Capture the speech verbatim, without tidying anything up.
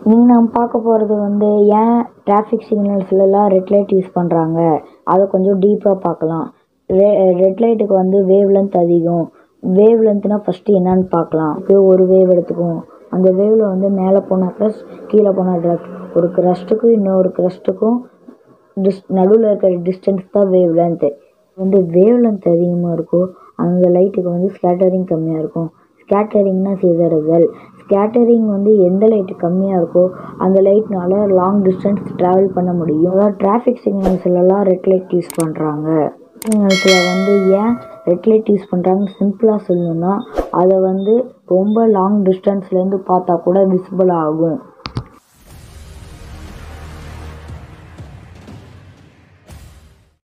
நீங்கள் நம்ம பார்க்க போகிறது வந்து ஏன் டிராஃபிக் சிக்னல்ஸ்லாம் ரெட் லைட் யூஸ் பண்ணுறாங்க, அதை கொஞ்சம் டீப்பாக பார்க்கலாம். ரெ ரெட் லைட்டுக்கு வந்து வேவ் லென்த் அதிகம். வேவ் லென்த்னால் ஃபஸ்ட்டு என்னன்னு பார்க்கலாம். இப்போ ஒரு வேவ் எடுத்துக்குவோம். அந்த வேவில் வந்து மேலே போனால் ப்ளஸ், கீழே போனால் ட்ராஃப்ட். ஒரு க்ரஸ்ட்டுக்கும் இன்னொரு க்ரஸ்ட்டுக்கும் டிஸ் நடுவில் இருக்கிற டிஸ்டன்ஸ் தான் வேவ் லென்த்து. வந்து வேவ் லென்த் அதிகமாக இருக்கும், அந்த லைட்டுக்கு வந்து ஸ்கேட்டரிங் கம்மியாக இருக்கும். ஸ்கேட்டரிங்னா சிதறுதல். ஸ்கேட்டரிங் வந்து எந்த லைட்டு கம்மியாக இருக்கோ அந்த லைட்னால லாங் டிஸ்டன்ஸ் ட்ராவல் பண்ண முடியும். அதாவது டிராஃபிக் சிக்னல்ஸ்லாம் ரெட் லைட் யூஸ் பண்ணுறாங்க. சிக்னல்ஸில் வந்து ஏன் ரெட் லைட் யூஸ் பண்ணுறாங்கன்னு சிம்பிளாக சொல்லணும்னா, அதை வந்து ரொம்ப லாங் டிஸ்டன்ஸ்லேருந்து பார்த்தா கூட விசிபிள் ஆகும்.